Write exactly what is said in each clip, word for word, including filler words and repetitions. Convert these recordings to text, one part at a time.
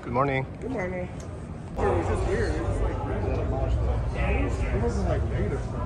Good morning. Good morning. It was just weird. It was like it wasn't like negative stuff.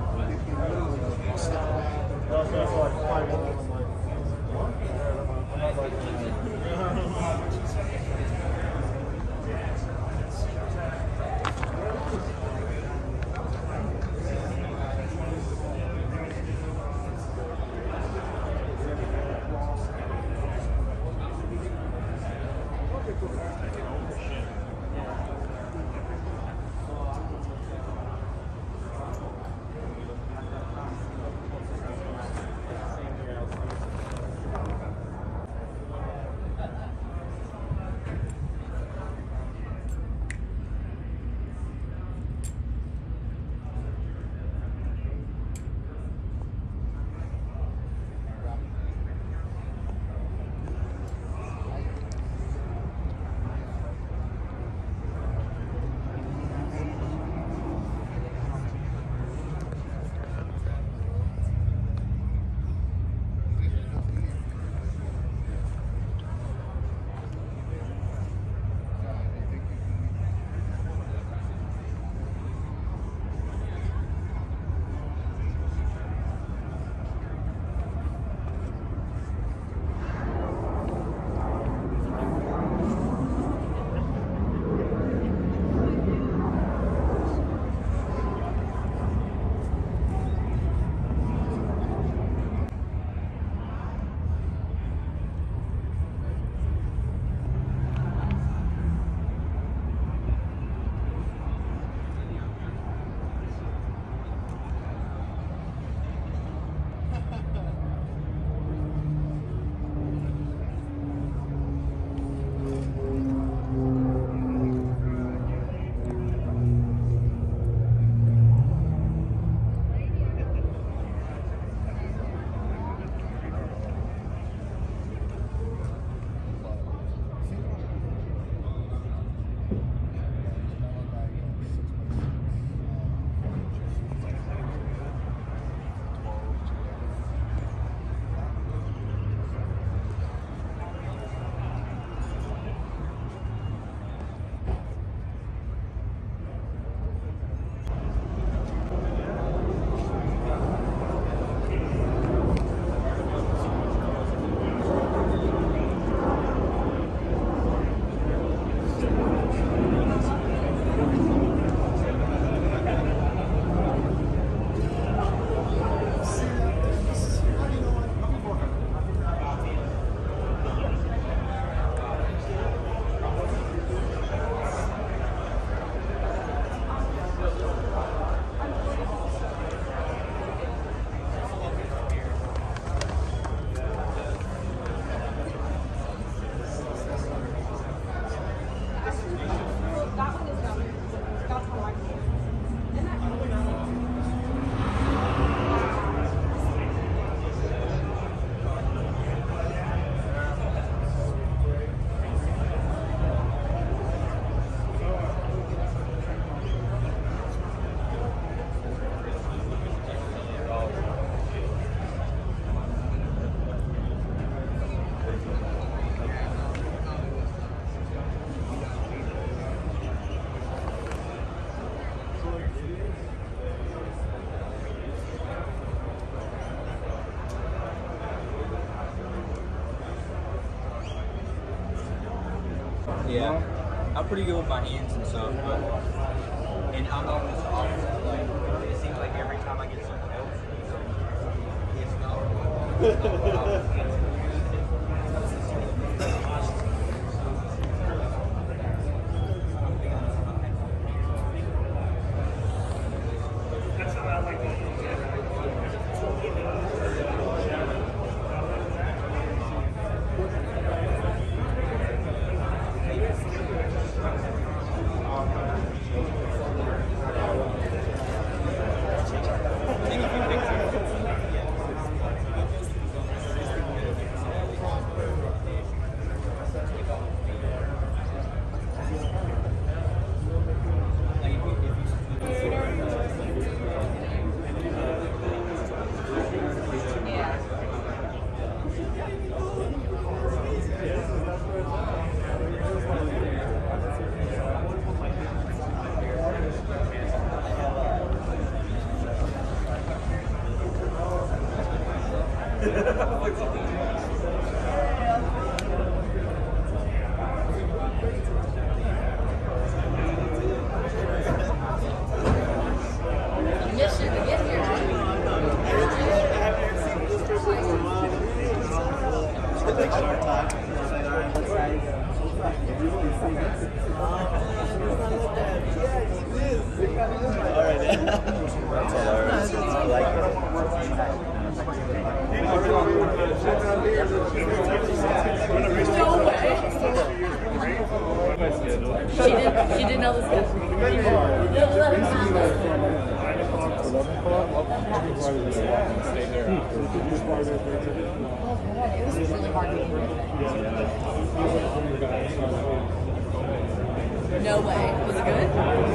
Yeah, I'm pretty good with my hands and stuff, but and I'm almost always like it seems like every time I get something else, it's not. She did. She did know the school. Basically, like from like nine o'clock to eleven o'clock, everybody was gonna walk and stay there. It was really hard to get No way. Was it good?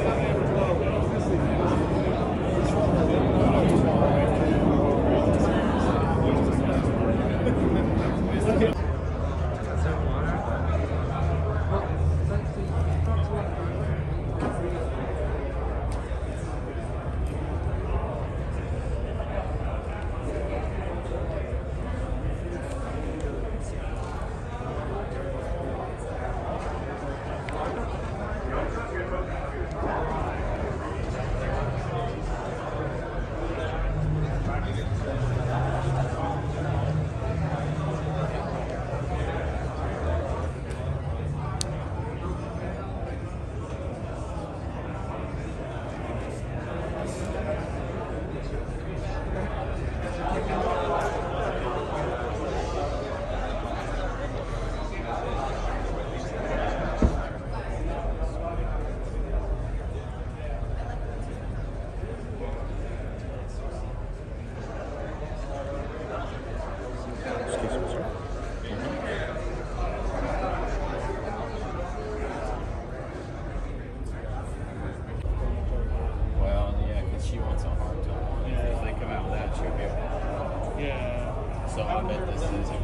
So I bet this is a kid.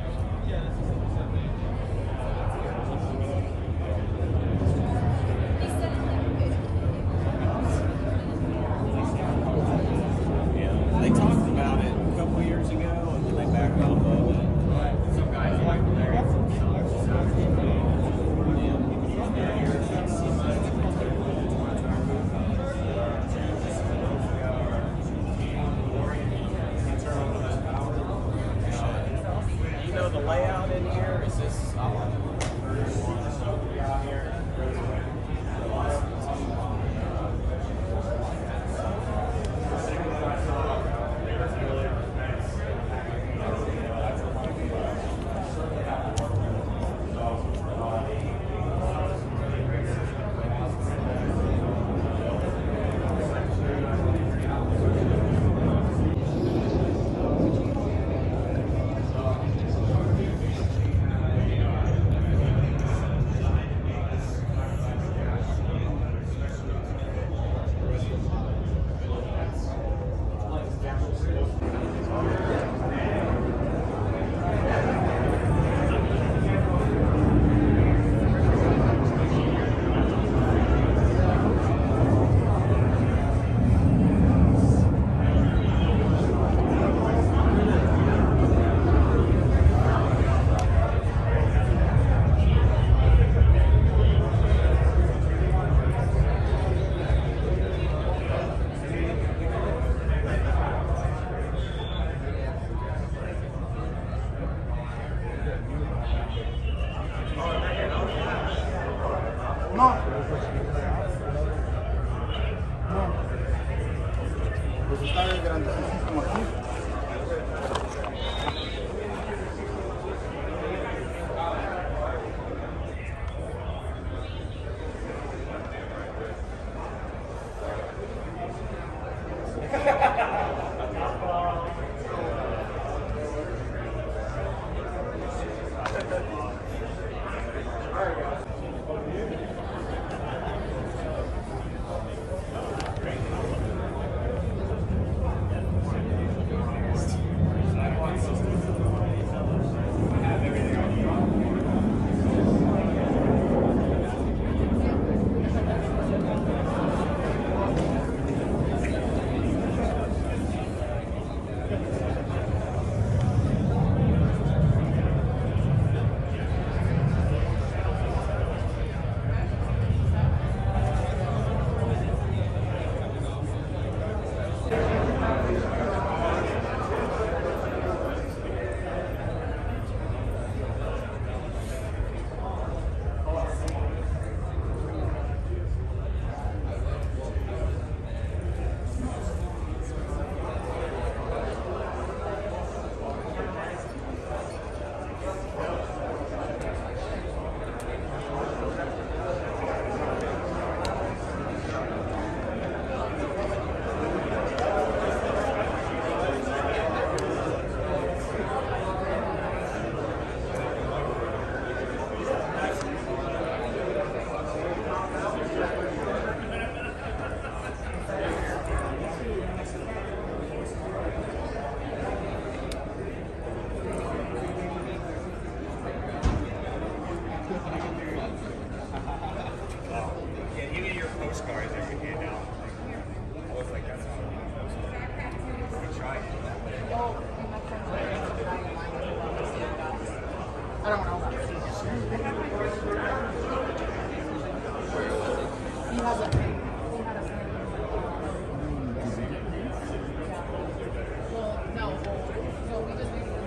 Yeah, they talked about it a couple years ago, and then they backed off of it. Some guys like Larry from the layout in here is this out here. No. Pues está grandísimo aquí. has a he had a well, no, no, we just need to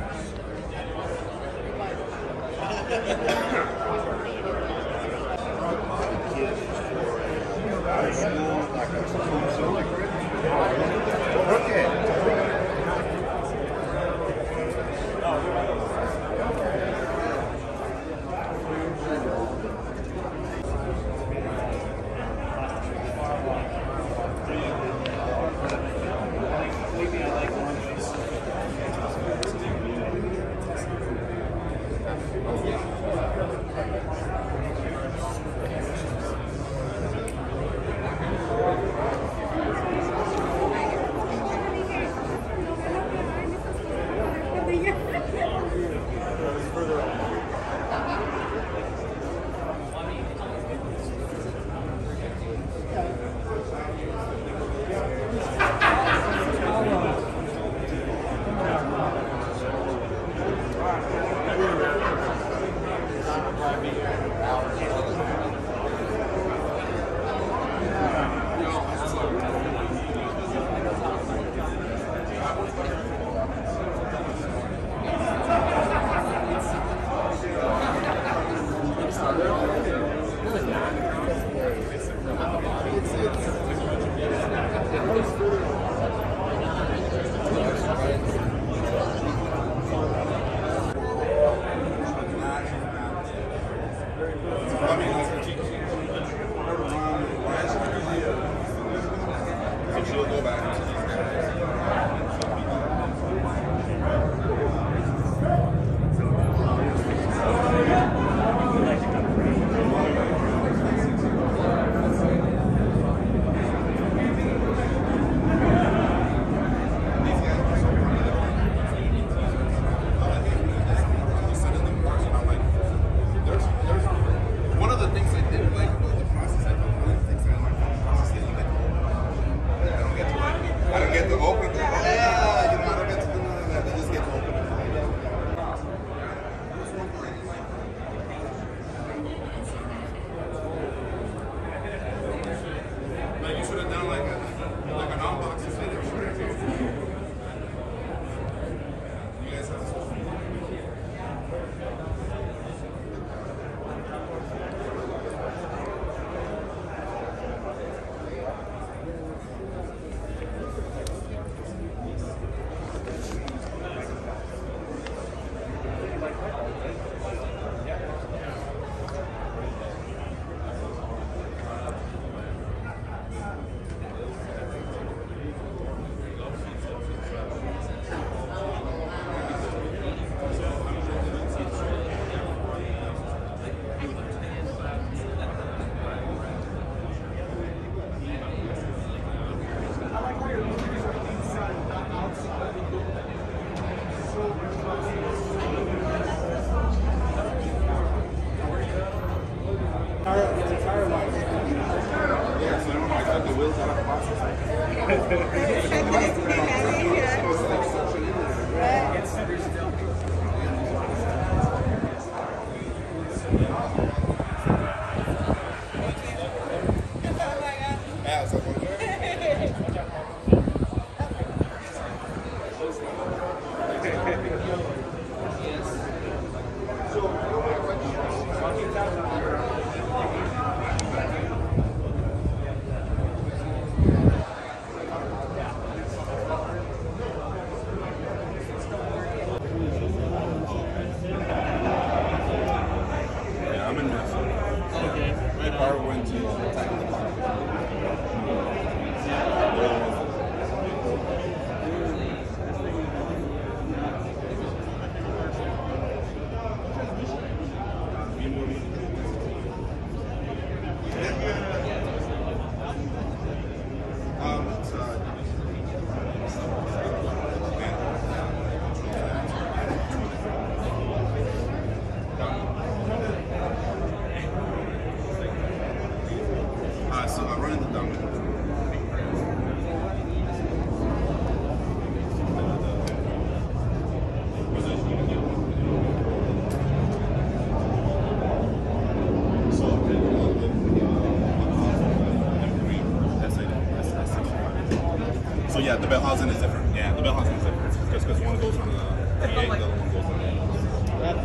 So yeah, the bell housing is different. Yeah, the bell housing is different. Just because one goes on the V eight, the other one goes on the. That's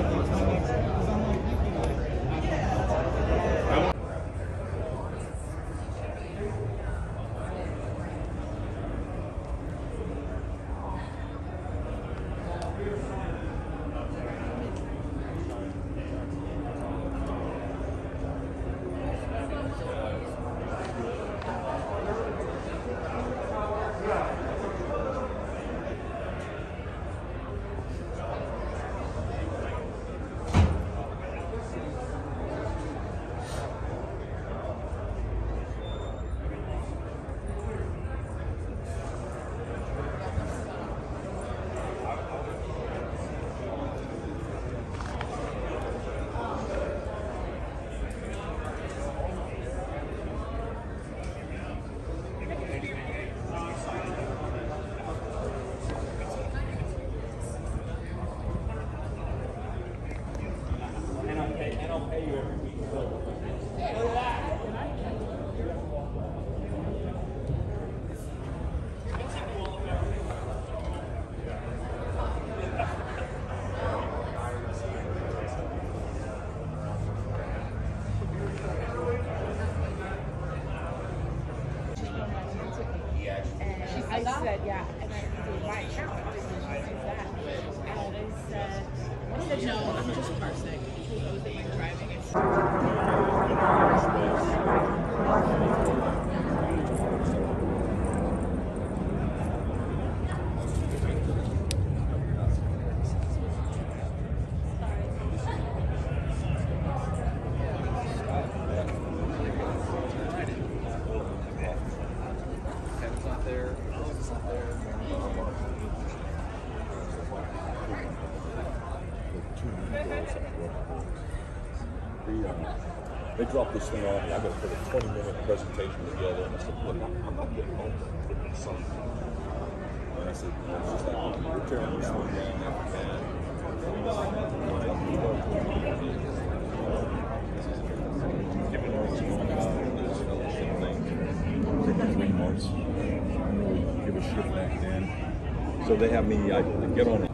I said, yeah, and I did my account. Did you use that? And I said, I said, no, I'm just car sick. Because I was at my driving. It's They dropped this thing off, and I got to put a twenty minute presentation together. And I said, look, I'm, I'm not getting home to put this on. And I said, you know, it's just like, we're tearing this thing down and giving her what's going on with this fellowship thing. Taking three months. I don't really give a shit back then. So they have me, I get on it.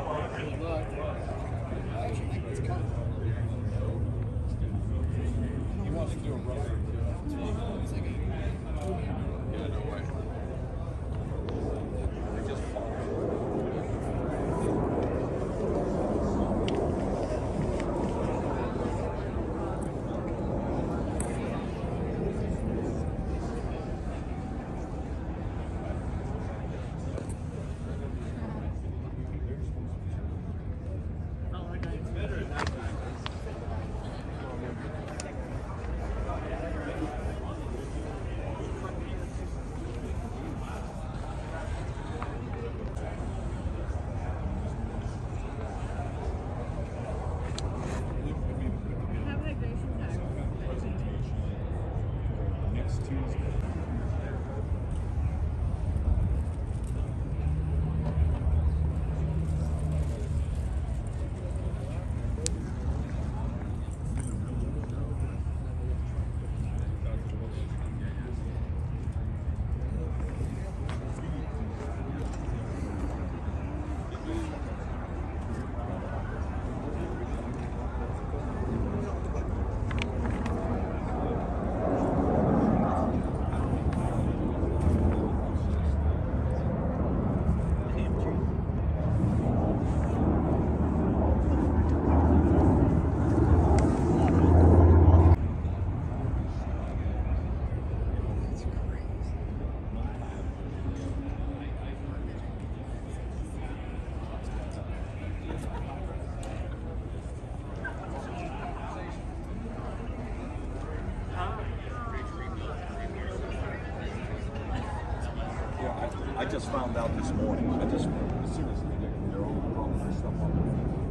I just found out this morning. I just, as soon as they're overwhelmed and stuff on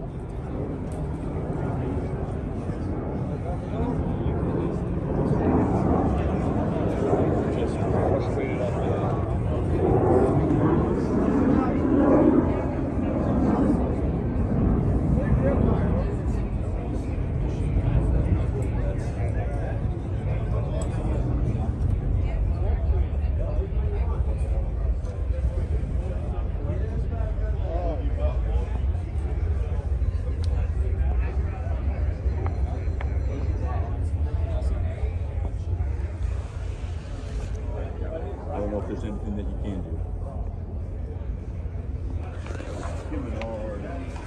just frustrated up there. there's anything that you can do. Give it hard.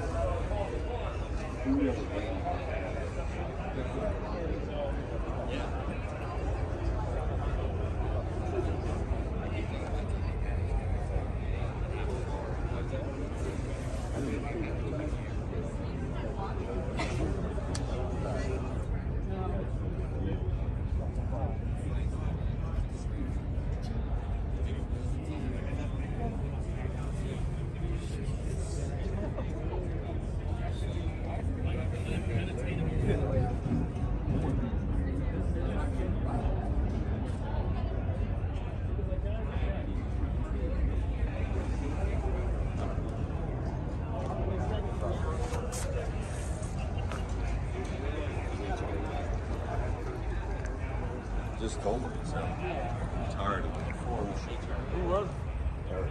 Just told me, so I'm tired of it. Who was it? Eric.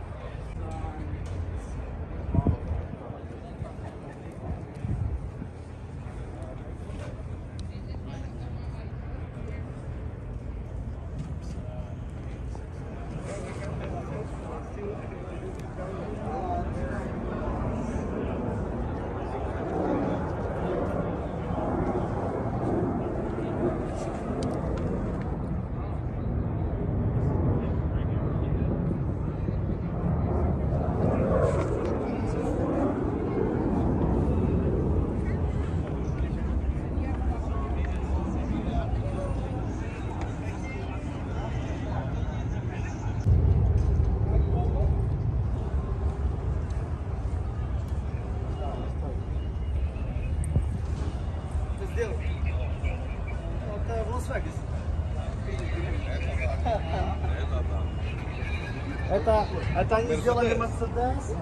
Это, это они сделали Мерседес?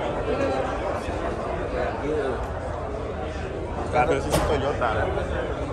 Claro, ese es Toyota, ¿eh?